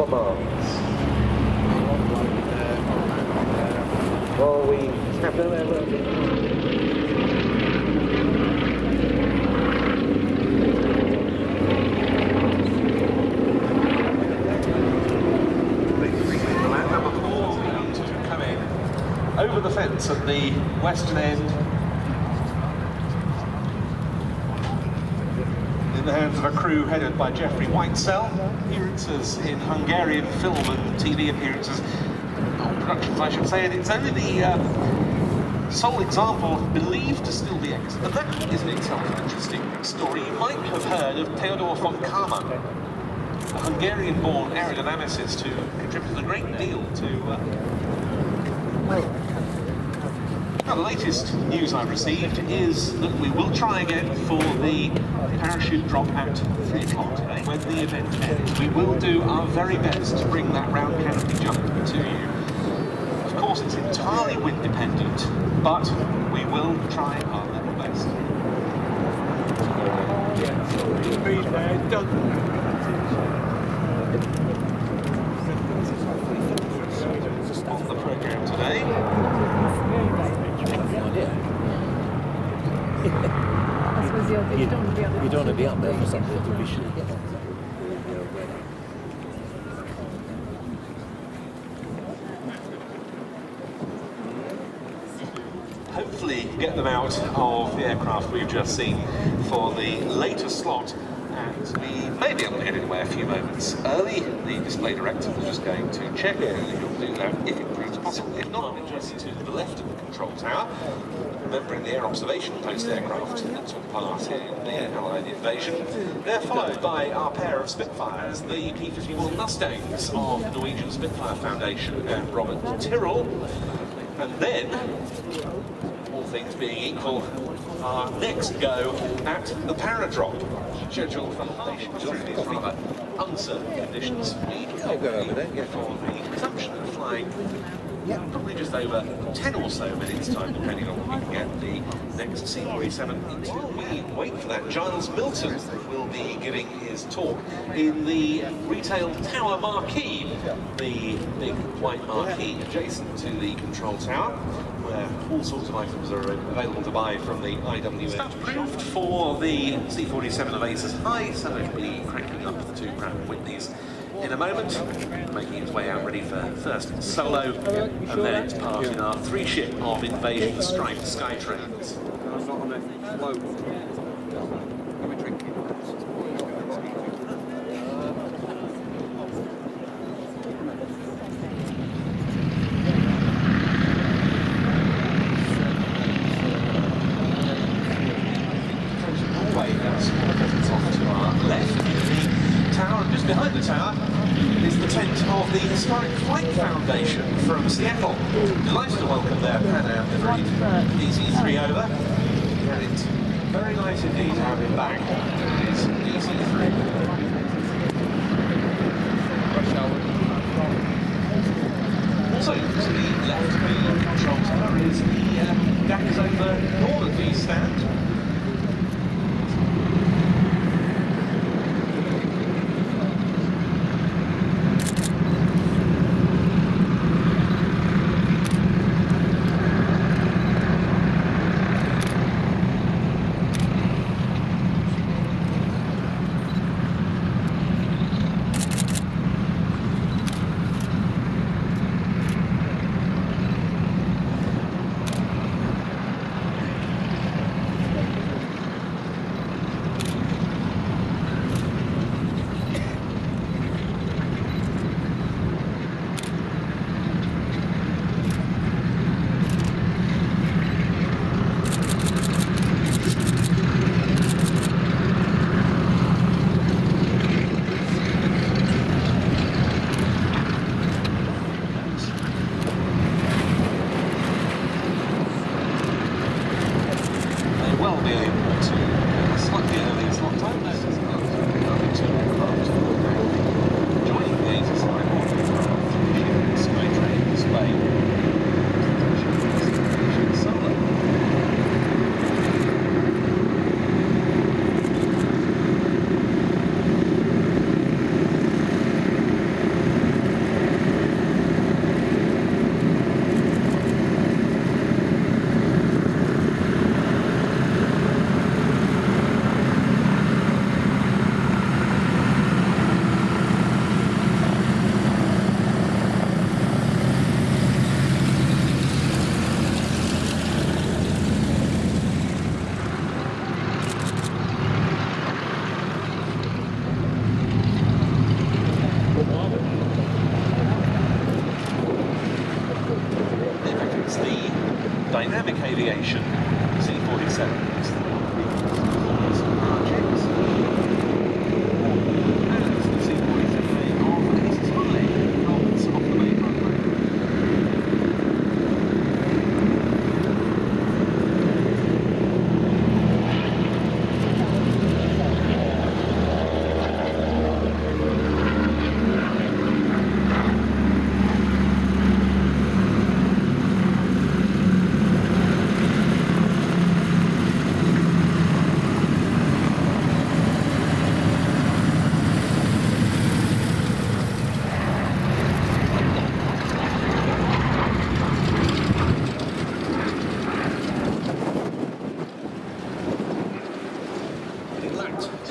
commands. Well, we have no error. Over the fence at the western end, in the hands of a crew headed by Jeffrey Whitesell. Appearances in Hungarian film and TV appearances, or productions I should say, and it's only the sole example believed to still be extant. And that is in itself an interesting story. You might have heard of Theodor von Karman, a Hungarian-born aerodynamicist who contributed a great deal to now, the latest news I've received is that we will try again for the parachute drop at 3 o'clock today. When the event ends, we will do our very best to bring that round canopy jump to you. Of course, it's entirely wind dependent, but we will try our level best. On the programme today. You don't want to be up there for something to be shooting. Hopefully get them out of the aircraft we've just seen for the later slot, and we may be able to get it away a few moments early. The display director was just going to check, and he'll do that if it proves possible. If not, we're just to the left of the control tower. Remembering the air observation post aircraft that took part in the Allied invasion. They're followed by our pair of Spitfires, the P-51 Mustangs of the Norwegian Spitfire Foundation and Robert Tyrrell. And then, all things being equal, our next go at the Paradrop, scheduled for harsh, rather uncertain conditions. I'll go over there, yeah. For the resumption of flying. Yeah, probably just over 10 or so minutes time, depending on when we can get the next C-47 into. While we wait for that, Giles Milton will be giving his talk in the retail tower marquee, the big white marquee adjacent to the control tower, where all sorts of items are available to buy from the IWA. Approved for the C-47 of Aces High, so it'll be cranking up the two Pratt & Whitneys in a moment, making its way out ready for first solo, and then it's part in our 3-ship of Invasion striped Skytrains. Behind the tower is the tent of the Historic Flight Foundation from Seattle. Delighted to welcome their Pan Am liveried DC-3 over. And it's very nice indeed to have him back. It is DC-3. Also to the left of the control tower is the Daks over Normandy stand.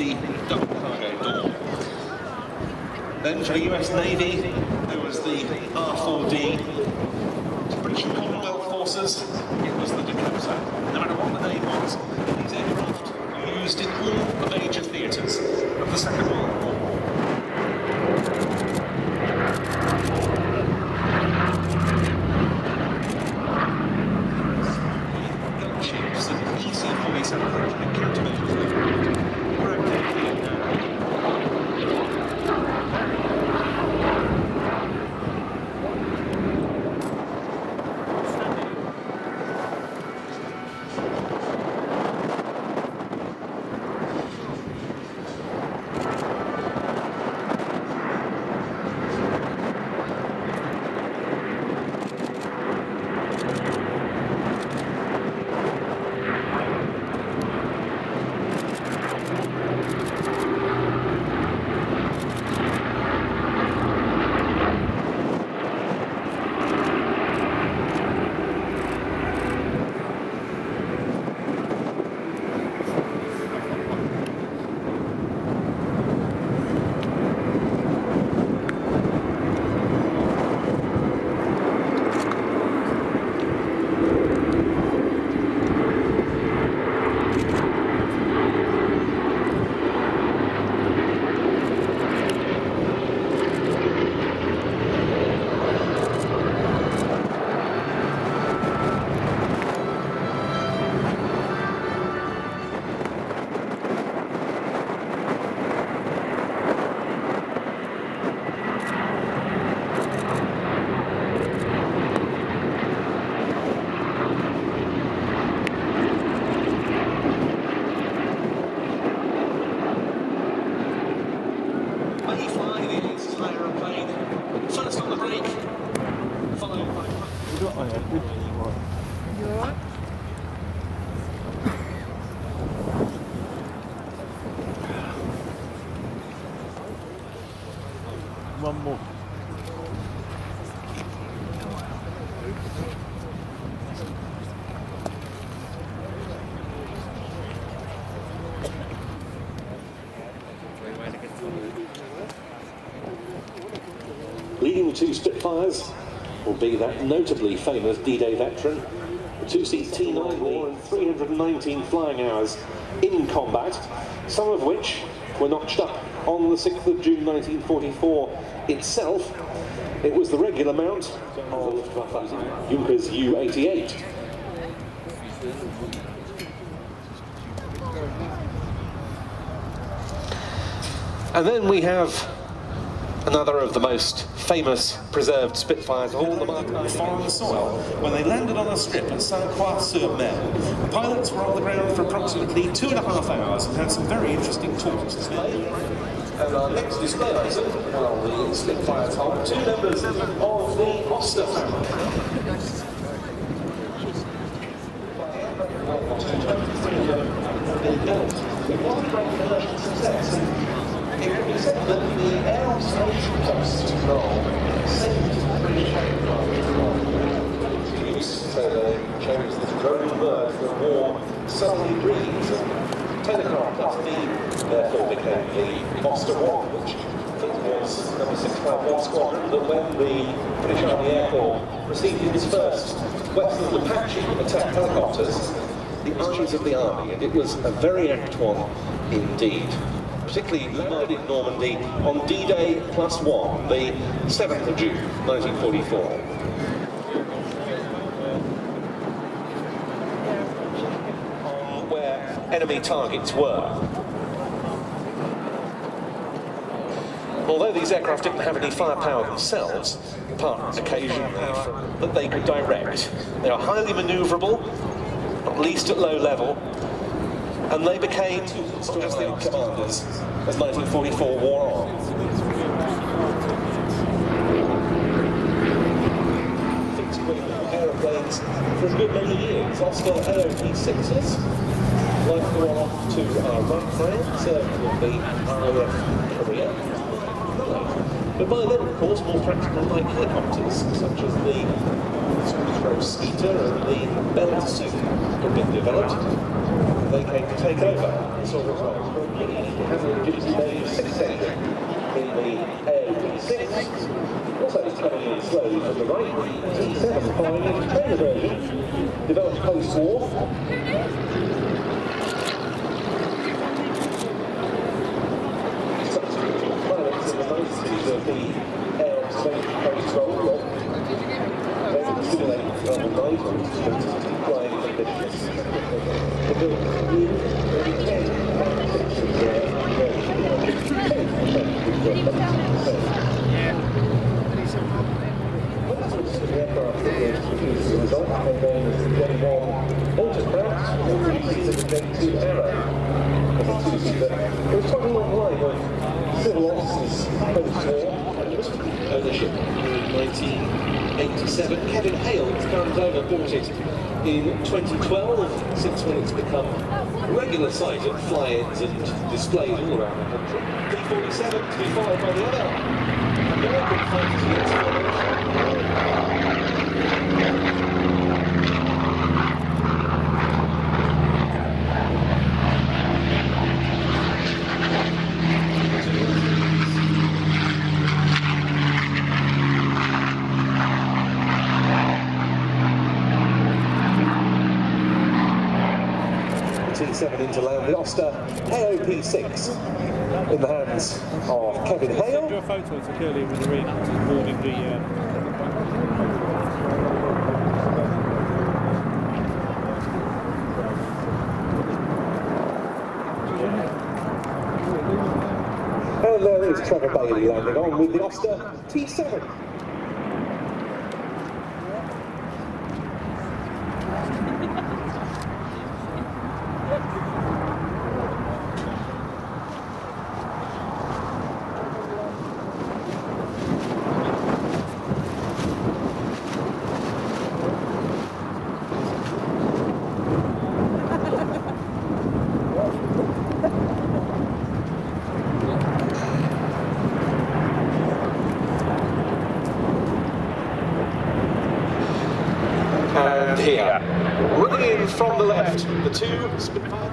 the double cargo door. Then for the US Navy, there was the R4D. To British and Commonwealth forces, it was the Dakota. No matter what the name was, these aircraft were used in all the major theatres of the Second World War. Gunships and EC-47 and countermeasures were active here now. First on the brake, followed by... One more. Leading the two Spitfires will be that notably famous D-Day veteran, the two-seat T9 War and 319 flying hours in combat, some of which were notched up on the 6th of June 1944 itself. It was the regular mount of Junkers U-88. And then we have another of the most famous preserved Spitfires of all, the mark on foreign soil, when they landed on a strip at Saint-Croix-sur-Mer. The pilots were on the ground for approximately 2.5 hours and had some very interesting talks. And our next display item, well, the Spitfires hold two members of the Oster family. It can be said that the aerospace cost control saved British aircraft from use, so they chose this drone bird that war suddenly breeds, and Telegraph Plus D therefore became the Oster 1, which I think was number 651 Squadron, that when the British Army Air Corps received its first Western Apache attack helicopters, the eyes of the Army, and it was a very apt one indeed. Particularly landed in Normandy on D-Day +1, the 7th of June 1944. On where enemy targets were. Although these aircraft didn't have any firepower themselves, apart occasionally that they could direct, they are highly manoeuvrable, at least at low level, and they became not just the commanders as 1944 wore on. Fixed-wing aeroplanes for a good many years, Oster AOP-6s, like the one off to our right friends with the RAF Korea. But by then, of course, more practical light helicopters, such as the Skeeter and the Bell suit, had been developed. they came to take over the sort of role. Having reduced the 6th engine in the AOP6. Also coming in slowly from the right, T75 trailer version, developed post-war. Substituting pilots in the niceties of the air observation post-roll. They would simulate other night on flying conditions. The build in 10 the aircraft is the result, and then getting on autocraft, or 3-seater with Gen 2 Arrow as a 2-seater. There was quite a long line of civil officers post-war ownership in 1987. Kevin Hale, its current owner, bought it in 2012, since when it's become a regular sight at fly-ins and displays all around the country. T47 to be followed by the other American fighters against T7 into land, the Oster AOP6 in the hands of Kevin Hale. Do a photo to Curly with the ring boarding the. And there is Trevor Bailey landing on with the Oster T7. And here, running in from the left, the two Spitfire.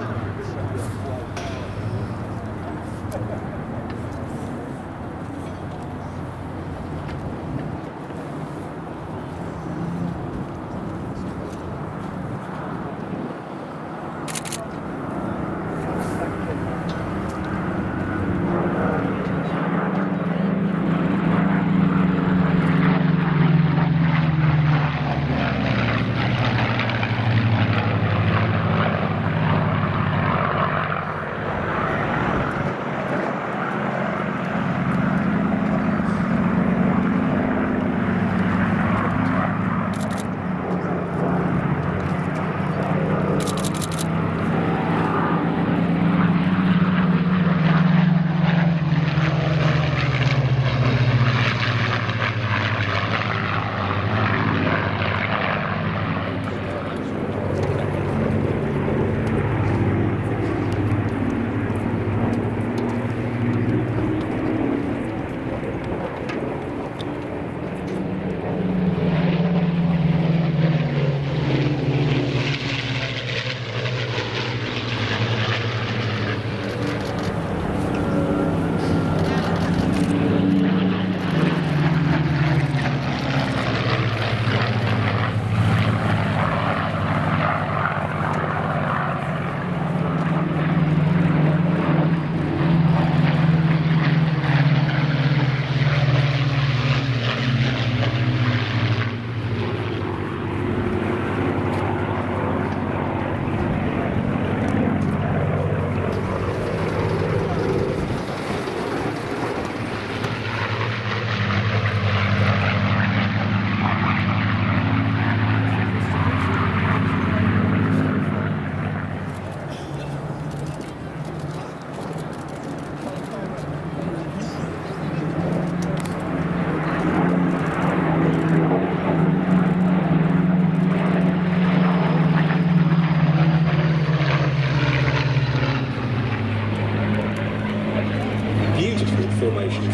Formation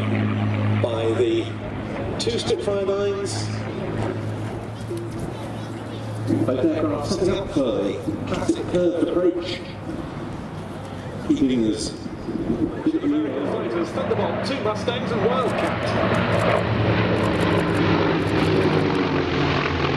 flying by the two Spitfire 9s both aircraft setting up for the classic curved approach, keeping us Fighters, Thunderbolt, 2 Mustangs and Wildcat.